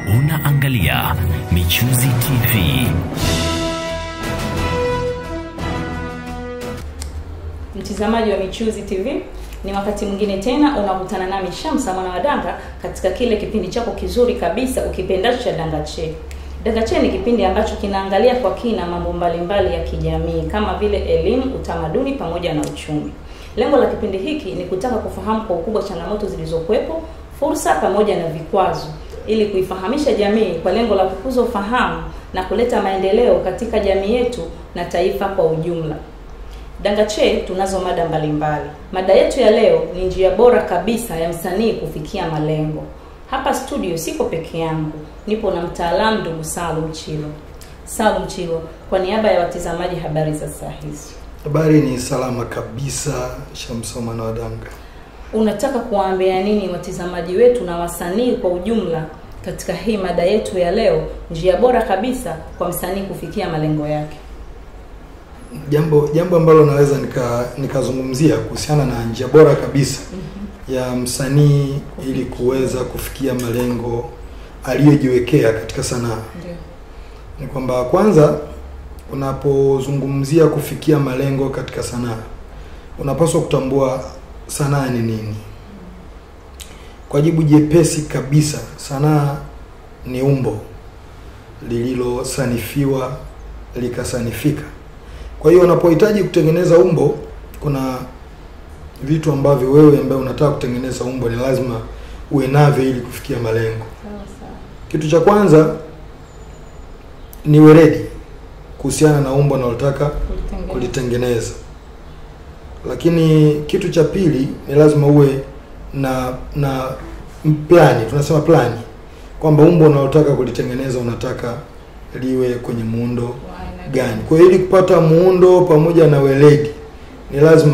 Unaangalia Michuzi TV. Mtazamaji wa Michuzi TV, ni wakati mwingine tena unakutana nami Shamsa mwana wa Danga katika kile kipindi chako kizuri kabisa ukipendacho cha Dangache. Dangache ni kipindi ambacho kinaangalia kwa kina mambo mbalimbali ya kijamii kama vile elimu, utamaduni pamoja na uchumi. Lengo la kipindi hiki ni kutaka kufahamu kwa ukubwa changamoto zilizokuwepo, fursa pamoja na vikwazo, ili kuifahamisha jamii kwa lengo la kukuza ufahamu na kuleta maendeleo katika jamii yetu na taifa kwa ujumla. Dangache tunazo mada mbalimbali. Mada yetu ya leo ni njia bora kabisa ya msanii kufikia malengo. Hapa studio siko peke yangu, nipo na mtaalamu ndugu Salum Chilo. Salum Chilo, kwa niaba ya watazamaji, habari za saa hizi? Habari ni salama kabisa, Shamsa mwana wa Danga. Unataka kuambia nini watazamaji wetu na wasanii kwa ujumla katika hii mada yetu ya leo, njia bora kabisa kwa msanii kufikia malengo yake? Jambo ambalo naweza nikazungumzia kuhusiana na njia bora kabisa ya msanii ili kuweza kufikia malengo aliyojiwekea katika sanaa. Ni kwamba kwanza, unapozungumzia kufikia malengo katika sanaa, unapaswa kutambua sanaa ni nini. Kwa jibu jepesi kabisa, sanaa ni umbo lililosanifiwa likasanifika. Kwa hiyo unapohitaji kutengeneza umbo, kuna vitu ambavyo wewe ambaye unataka kutengeneza umbo ni lazima uwe navyo ili kufikia malengo. Kitu cha kwanza ni weledi kuhusiana na umbo unalotaka kulitengeneza. Lakini kitu cha pili ni lazima uwe na plani, tunasema plani, kwamba umbo unalotaka kulitengeneza unataka liwe kwenye muundo gani. Kwa hiyo ili kupata muundo pamoja na weledi, ni lazima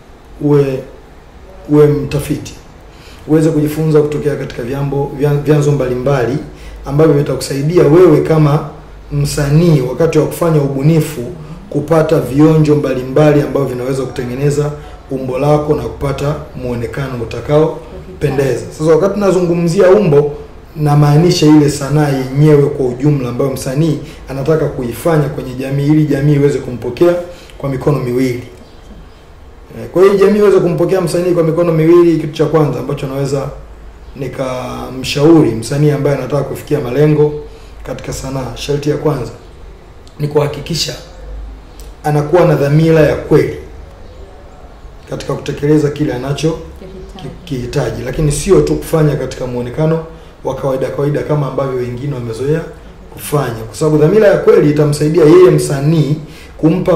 uwe mtafiti, uweze kujifunza kutokea katika vyanzo mbalimbali ambavyo vitakusaidia wewe kama msanii wakati wa kufanya ubunifu kupata vionjo mbalimbali ambavyo vinaweza kutengeneza umbo lako na kupata muonekano utakao pendeza. Sasa wakati nazungumzia umbo, na maanisha ile sanaa yenyewe kwa ujumla ambayo msanii anataka kuifanya kwenye jamii ili jamii iweze kumpokea kwa mikono miwili. Kwa hiyo jamii iweze kumpokea msanii kwa mikono miwili, kitu cha kwanza ambacho naweza nikamshauri msanii ambaye anataka kufikia malengo katika sanaa, sharti ya kwanza ni kuhakikisha anakuwa na dhamira ya kweli katika kutekeleza kile anacho kihitaji, lakini sio tu kufanya katika muonekano wa kawaida kama ambavyo wengine wamezoea kufanya. Kwa sababu dhamira ya kweli itamsaidia yeye msanii kumpa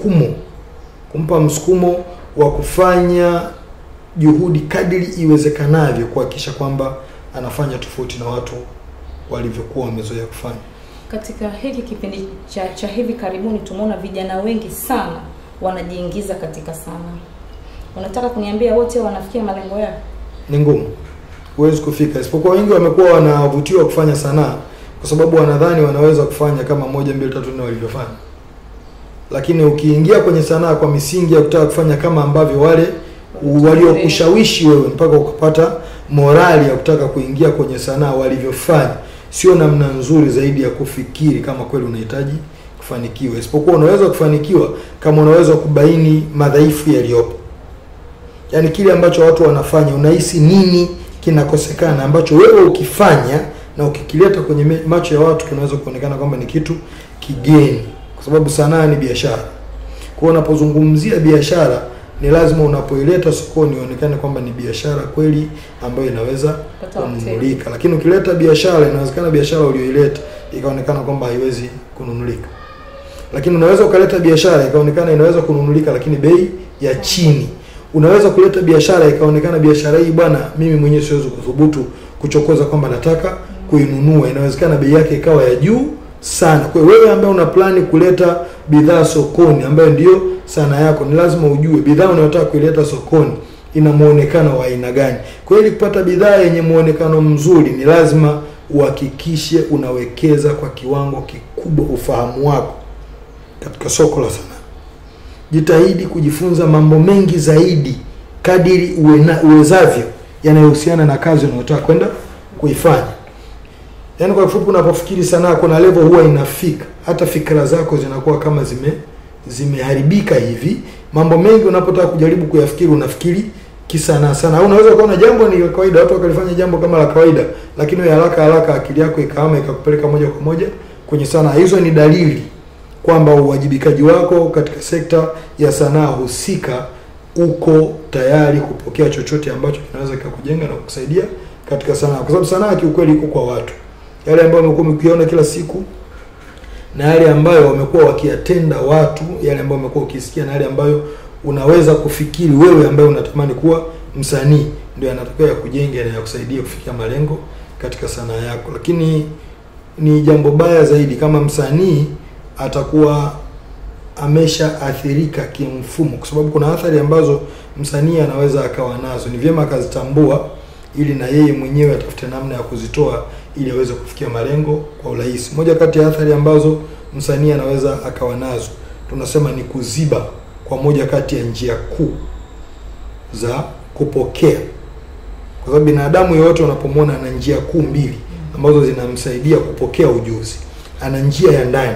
msukumo wa kufanya juhudi kadiri iwezekanavyo kuhakikisha kwamba anafanya tofauti na watu walivyokuwa wamezoea kufanya. Katika hiki kipindi cha hivi karibuni tumeona vijana wengi sana wanajiingiza katika sanaa. Unataka kuniambia wote wanafikia malengo yao? Ni ngumu. Huwezi kufika. Isipokuwa wengi wamekuwa wanavutiwa kufanya sanaa kwa sababu wanadhani wanaweza kufanya kama 1 2 3 4 walivyofanya. Lakini ukiingia kwenye sanaa kwa misingi ya kutaka kufanya kama ambavyo wale waliokushawishi wewe mpaka ukapata morali ya kutaka kuingia kwenye sanaa walivyofanya, sio namna nzuri zaidi ya kufikiri kama kweli unahitaji kufanikiwa. Isipokuwa unaweza kufanikiwa kama unaweza kubaini madhaifu yaliyopo. Yaani kile ambacho watu wanafanya, unahisi nini kinakosekana ambacho wewe ukifanya na ukikileta kwenye macho ya watu kinaweza kuonekana kwamba ni kitu kigeni, kwa sababu sanaa ni biashara. Kwa hiyo unapozungumzia biashara, ni lazima unapoileta sokoni ionekane kwamba ni biashara kweli ambayo inaweza kununulika. Lakini ukileta biashara, inawezekana biashara uliyoileta ikaonekana kwamba haiwezi kununulika. Lakini unaweza ukaleta biashara ikaonekana inaweza kununulika lakini bei ya chini. Unaweza kuleta biashara ikaonekana biashara hii bwana mimi mwenyewe siwezi kudhubutu kuchokoza kwamba nataka kuinunua, inawezekana bei yake ikawa ya juu sana. Kwa hiyo wewe ambaye una plani kuleta bidhaa sokoni ambayo ndio sana yako, ni lazima ujue bidhaa unayotaka kuileta sokoni ina muonekano wa aina gani. Kwa hiyo ili kupata bidhaa yenye muonekano mzuri, ni lazima uhakikishe unawekeza kwa kiwango kikubwa ufahamu wako katika soko la sanaa. Jitahidi kujifunza mambo mengi zaidi kadiri uwezavyo yanayohusiana na kazi unayotaka kwenda kuifanya. Yaani kwa kifupi, unapofikiri sanaa kuna level huwa inafika hata fikra zako zinakuwa kama zimeharibika hivi. Mambo mengi unapotaka kujaribu kuyafikiri unafikiri kisanaa sana. Au unaweza kuona jambo ni kawaida, watu wakalifanya jambo kama la kawaida, lakini wewe haraka akili yako ikahama ikakupeleka moja kwa moja kwenye sanaa. Hizo ni dalili kwamba uwajibikaji wako katika sekta ya sanaa husika uko tayari kupokea chochote ambacho kinaweza kikakujenga na kukusaidia katika sanaa. Kwa sababu sanaa kiukweli iko kwa watu. Yale ambayo wamekuwa mkiona kila siku na yale ambayo wamekuwa wakiyatenda watu, yale ambayo wamekuwa ukisikia na yale ambayo unaweza kufikiri wewe ambaye unatamani kuwa msanii, ndio yanatokea ya kujenga na ya kusaidia kufikia malengo katika sanaa yako. Lakini ni jambo baya zaidi kama msanii atakuwa ameshaathirika kimfumo, kwa sababu kuna athari ambazo msanii anaweza akawa nazo. Ni vyema akazitambua ili na yeye mwenyewe atafute namna ya kuzitoa ili aweze kufikia malengo kwa urahisi. Moja kati ya athari ambazo msanii anaweza akawa nazo tunasema ni kuziba kwa moja kati ya njia kuu za kupokea. Kwa sababu binadamu yote unapomwona ana njia kuu mbili ambazo zinamsaidia kupokea ujuzi. Ana njia ya ndani.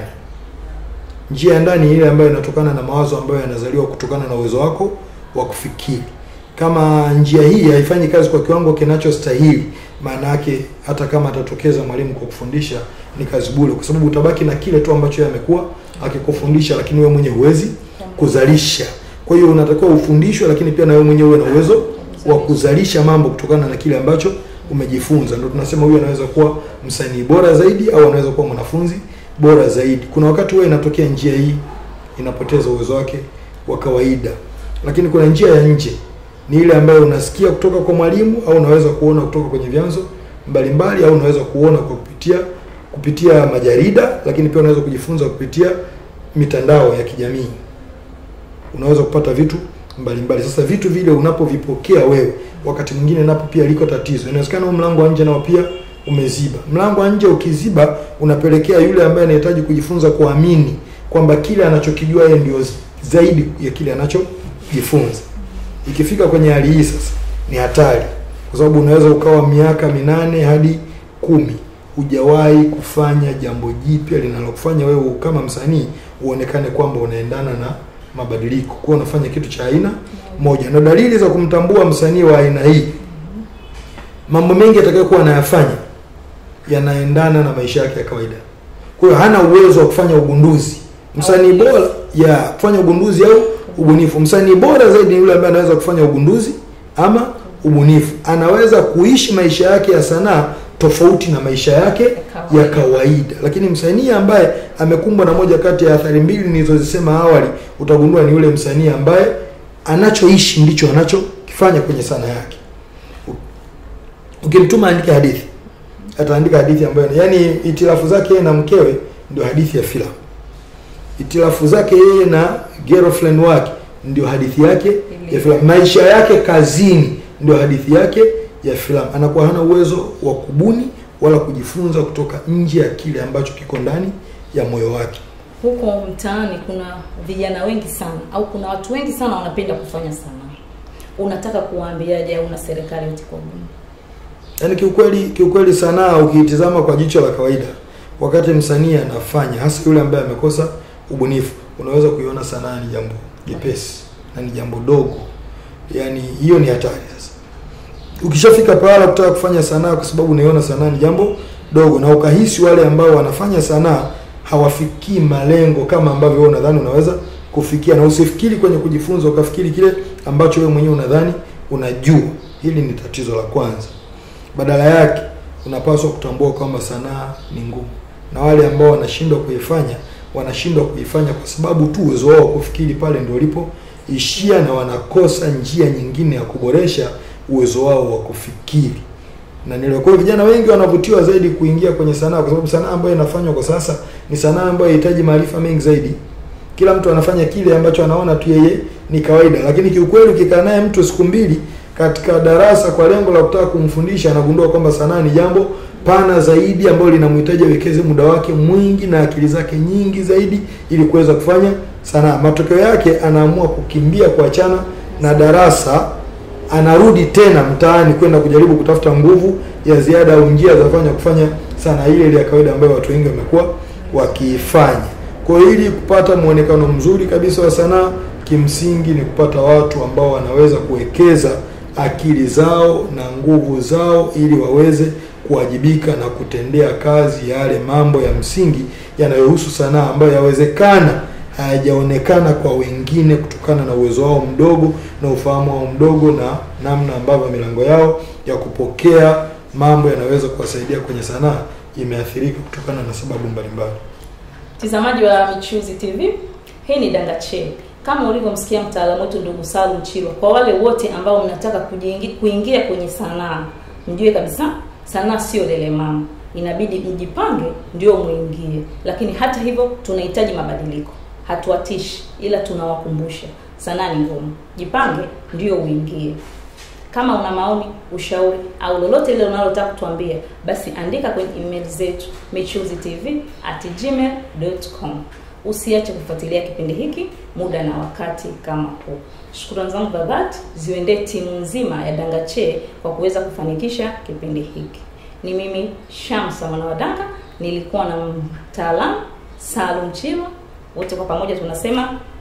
Njia ya ndani ile ambayo inatokana na mawazo ambayo yanazaliwa kutokana na uwezo wako wa kufikiri. Kama njia hii haifanyi kazi kwa kiwango kinachostahili, maana yake hata kama atatokeza mwalimu kwa kufundisha ni kazi bure, kwa sababu utabaki na kile tu ambacho yeye amekuwa akikufundisha, lakini wewe mwenyewe huwezi kuzalisha. Kwa hiyo unatakiwa ufundishwe, lakini pia na wewe mwenyewe uwe na uwezo wa kuzalisha mambo kutokana na kile ambacho umejifunza. Ndio tunasema huyu anaweza kuwa msanii bora zaidi au anaweza kuwa mwanafunzi bora zaidi. Kuna wakati wewe inatokea njia hii inapoteza uwezo wake wa kawaida. Lakini kuna njia ya nje, ni ile ambayo unasikia kutoka kwa mwalimu au unaweza kuona kutoka kwenye vyanzo mbalimbali au unaweza kuona kwa kupitia majarida, lakini pia unaweza kujifunza kupitia mitandao ya kijamii. Unaweza kupata vitu mbalimbali. Sasa vitu vile unapovipokea wewe, wakati mwingine napo pia liko tatizo. Inawezekana mlango wa nje nao pia umeziba. Mlango wa nje ukiziba, unapelekea yule ambaye anahitaji kujifunza kuamini kwamba kile anachokijua yeye ndio zaidi ya kile anachojifunza. Ikifika kwenye hali hii sasa ni hatari, kwa sababu unaweza ukawa miaka 8 hadi 10 hujawahi kufanya jambo jipya linalokufanya wewe kama msanii uonekane kwamba unaendana na mabadiliko. Kwa unafanya kitu cha aina moja. Na dalili za kumtambua msanii wa aina hii, mambo mengi atakayokuwa anayafanya yanaendana na maisha yake ya kawaida. Kwa hiyo hana uwezo wa kufanya ugunduzi. Msanii bora ya kufanya ugunduzi au ubunifu. Msanii bora zaidi ni yule ambaye anaweza kufanya ugunduzi ama ubunifu. Anaweza kuishi maisha yake ya sanaa tofauti na maisha yake ya kawaida. Lakini msanii ambaye amekumbwa na moja kati ya athari mbili nilizozisema awali, utagundua ni yule msanii ambaye anachoishi ndicho anachokifanya kwenye sanaa yake. Ukimtuma andike hadithi, ataandika hadithi ambayo yani itilafu zake yeye na mkewe ndio hadithi ya filamu. Itilafu zake yeye na girlfriend wake ndio hadithi yake ya filamu. Maisha yake kazini ndio hadithi yake ya filamu. Anakuwa hana uwezo wa kubuni wala kujifunza kutoka nje ya kile ambacho kiko ndani ya moyo wake. Huko mtaani kuna vijana wengi sana au kuna watu wengi sana wanapenda kufanya sanaa. Unataka kuwaambiaje au una serikali utikobuni? Yaani kiukweli sanaa ukiitazama kwa jicho la kawaida, wakati msanii anafanya, hasa yule ambaye amekosa ubunifu, unaweza kuiona sanaa ni jambo jepesi na ni jambo dogo. Yaani hiyo ni hatari sasa. Ukishafika pale kutaka kufanya sanaa kwa sababu unaiona sanaa ni jambo dogo na ukahisi wale ambao wanafanya sanaa hawafikii malengo kama ambavyo wewe unadhani unaweza kufikia, na usifikiri kwenye kujifunza ukafikiri kile ambacho wewe mwenyewe unadhani unajua. Hili ni tatizo la kwanza. Badala yake unapaswa kutambua kwamba sanaa ni ngumu, na wale ambao wanashindwa kuifanya kwa sababu tu uwezo wao kufikiri pale ndio ulipoishia, na wanakosa njia nyingine ya kuboresha uwezo wao wa kufikiri. Na nilikuwa vijana wengi wanavutiwa zaidi kuingia kwenye sanaa kwa sababu sanaa ambayo inafanywa kwa sasa ni sanaa ambayo inahitaji maarifa mengi zaidi. Kila mtu anafanya kile ambacho anaona tu yeye ni kawaida, lakini kiukweli ukikaa naye mtu siku mbili katika darasa kwa lengo la kutaka kumfundisha, anagundua kwamba sanaa ni jambo pana zaidi ambalo linamhitaji awekeze muda wake mwingi na akili zake nyingi zaidi ili kuweza kufanya sanaa. Matokeo yake anaamua kukimbia, kuachana na darasa, anarudi tena mtaani kwenda kujaribu kutafuta nguvu ya ziada au njia za kufanya sanaa ile ya kawaida ambayo watu wengi wamekuwa wakifanya. Kwa hiyo ili kupata muonekano mzuri kabisa wa sanaa, kimsingi ni kupata watu ambao wanaweza kuwekeza akili zao na nguvu zao ili waweze kuwajibika na kutendea kazi yale mambo ya msingi yanayohusu sanaa ambayo yawezekana hayajaonekana kwa wengine kutokana na uwezo wao mdogo na ufahamu wao mdogo na namna ambavyo milango yao ya kupokea mambo yanaweza kuwasaidia kwenye sanaa imeathirika kutokana na sababu mbalimbali. Mtazamaji wa Michuzi TV, hii ni Dangache. Kama ulivyomsikia mtaalamu wetu ndugu Salum Chilwa, kwa wale wote ambao mnataka kuingia kwenye sanaa, mjue kabisa sanaa sio lele mama. Inabidi mjipange ndio muingie. Lakini hata hivyo tunahitaji mabadiliko. Hatuatishi, ila tunawakumbusha sanaa ni ngumu. Jipange ndio uingie. Kama una maoni, ushauri au lolote ile unalotaka kutuambia, basi andika kwenye email zetu michuzitv@gmail.com. Usiache kufuatilia kipindi hiki muda na wakati kama huu. Shukrani zangu za dhati ziende timu nzima ya Dangache kwa kuweza kufanikisha kipindi hiki. Ni mimi Shamsa mwana wa Danga, nilikuwa na mtaalamu Salum Chilwa. Wote kwa pamoja tunasema